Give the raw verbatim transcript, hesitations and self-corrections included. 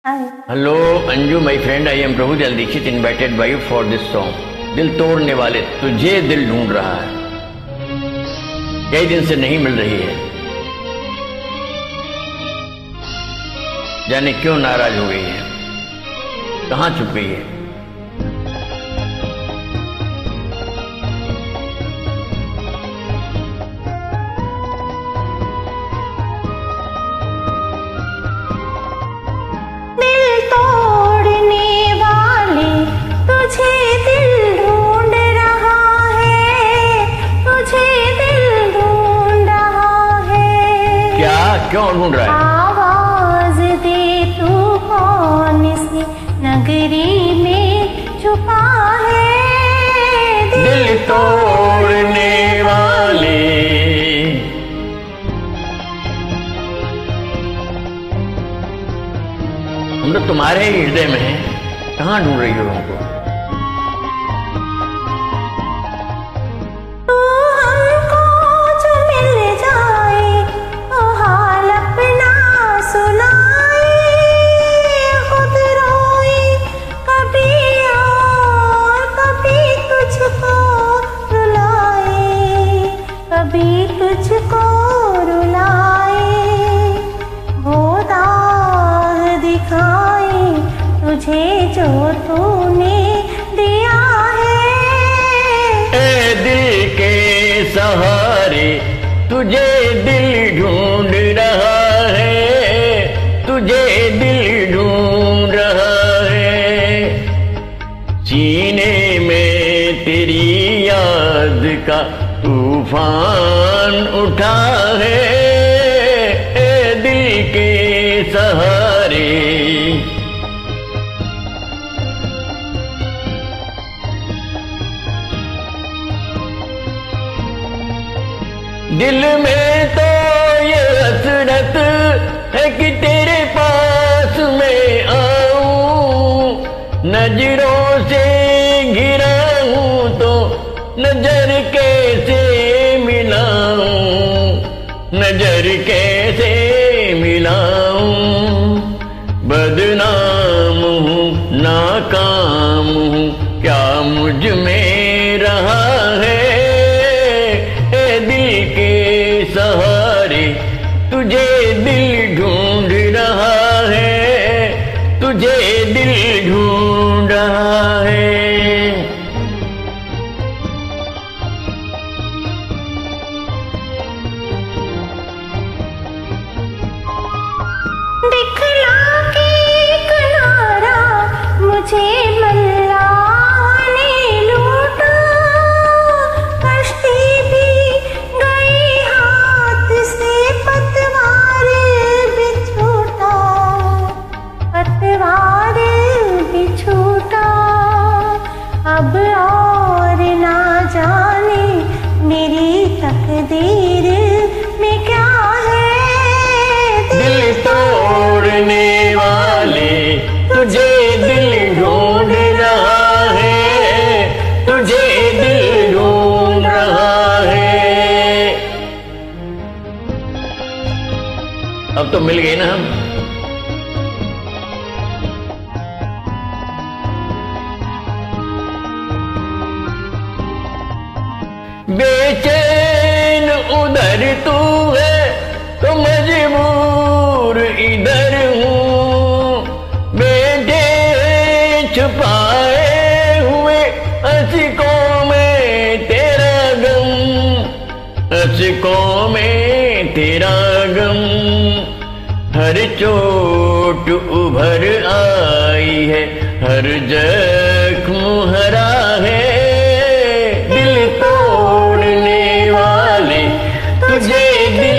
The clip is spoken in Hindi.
Hello Anju my friend, I am Prabhudayal Dikshit invited by you for this song. दिल तोड़ने वाले तुझे दिल ढूंढ रहा है, कई दिन से नहीं मिल रही है, जाने क्यों नाराज हो गई है, कहां छुप गई है। क्यों ढूंढ रहा है? आवाज दे तू कौन सी नगरी में छुपा है दिल तोड़ने वाले। हम तो तुम्हारे ही हृदय में हैं, कहाँ ढूंढ रही हो हमको? तुझको रुलाए वो दाग दिखाए तुझे जो तूने दिया है। ए दिल के सहारे तुझे दिल ढूंढ रहा है, तुझे दिल ढूंढ रहा है। सीने में तेरी याद का तूफान उठा है, ए दिल के सहारे। दिल में तो ये हसरत है कि तेरे पास मैं आऊं, नजरों से घिरा हूं तो नजर कैसे मिलाऊं, नजर कैसे मिलाऊं। बदनाम हूँ, नाकाम हूँ, क्या मुझ में रहा है, ए दिल के सहारे तुझे दिल ढूंढ रहा है, तुझे दिल ढूंढ रहा है। मुझे मल्लाह ने लूटा, कश्ती भी गई हाथ से, पतवार भी छूटा, पतवार भी छूटा। अब और ना जाने मेरी तकदीर में क्या है। दिल तोड़ने वाले तुझे दिल ढूंढ रहा है, तुझे दिल ढूंढ रहा है। अब तो मिल गए ना हम। बेचैन उधर तू है तो मजबूर इधर हूँ, बैठे छुपाए हुए असिकों में तेरा गम, असिकों में तेरा गम। हर चोट उभर आई है, हर जख्म हरा है, दिल तोड़ने वाले तुझे दिल